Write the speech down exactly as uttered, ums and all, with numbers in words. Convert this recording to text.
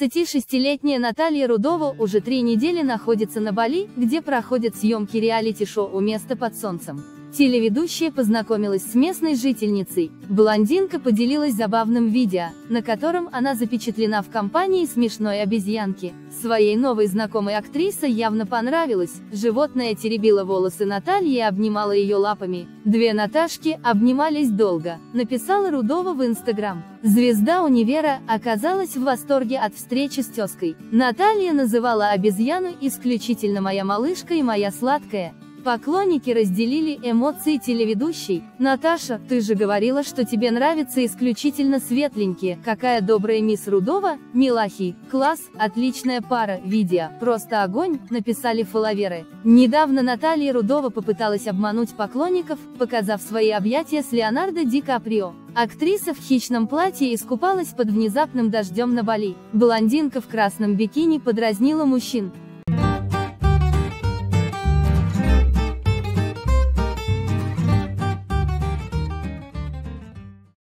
двадцатишестилетняя Наталья Рудова уже три недели находится на Бали, где проходят съемки реалити-шоу «Место под солнцем». Телеведущая познакомилась с местной жительницей. Блондинка поделилась забавным видео, на котором она запечатлена в компании смешной обезьянки. Своей новой знакомой актриса явно понравилось. Животное теребило волосы Натальи и обнимало ее лапами. Две Наташки обнимались долго, написала Рудова в Инстаграм. Звезда универа оказалась в восторге от встречи с тезкой. Наталья называла обезьяну исключительно «моя малышка» и «моя сладкая». Поклонники разделили эмоции телеведущей. «Наташа, ты же говорила, что тебе нравятся исключительно светленькие. Какая добрая мисс Рудова, милахи, класс, отличная пара, видео, просто огонь», написали фолловеры. Недавно Наталья Рудова попыталась обмануть поклонников, показав свои объятия с Леонардо Ди Каприо. Актриса в хищном платье искупалась под внезапным дождем на Бали. Блондинка в красном бикини подразнила мужчин.